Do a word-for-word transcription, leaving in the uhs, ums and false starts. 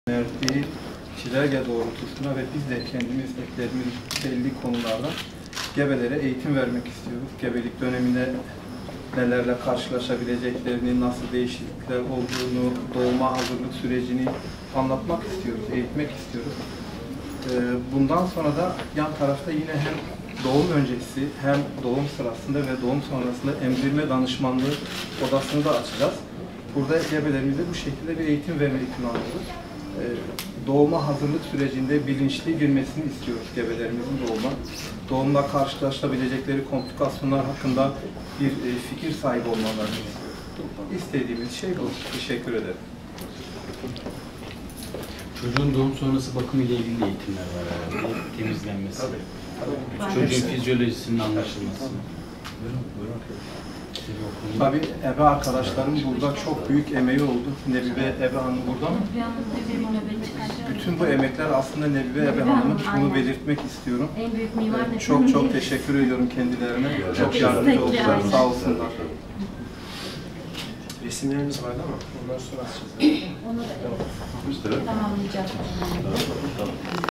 verdiği çizelge doğrultusunda ve biz de kendimiz eklerimiz belli konularda gebelere eğitim vermek istiyoruz. Gebelik döneminde nelerle karşılaşabileceklerini, nasıl değişiklikler olduğunu, doğuma hazırlık sürecini anlatmak istiyoruz, eğitmek istiyoruz. Bundan sonra da yan tarafta yine hem doğum öncesi hem doğum sırasında ve doğum sonrasında emzirme danışmanlığı odasını da açacağız. Burada gebelerimize bu şekilde bir eğitim vermeyi planlıyoruz. Doğuma hazırlık sürecinde bilinçli girmesini istiyoruz gebelerimizin doğuma. Doğumla karşılaşabilecekleri komplikasyonlar hakkında bir fikir sahibi olmalarını istiyoruz. İstediğimiz şey bu. Teşekkür ederim. Çocuğun doğum sonrası bakım ile ilgili eğitimler var herhalde. Temizlenmesi. Çocuğun fizyolojisinin anlaşılması. Tabii ebe arkadaşlarım burada çok büyük emeği oldu. Nebibe Ebe Hanım burada mı? Bütün bu emekler aslında Nebibe Ebe Hanım'ın, bunu belirtmek istiyorum. En büyük mimar ee, çok çok teşekkür ediyorum kendilerine. Çok yardımcı oldular. Sağ olsunlar. Resimlerimiz vardı ama ondan sonra açacağız. Onu da tamamlayacağız.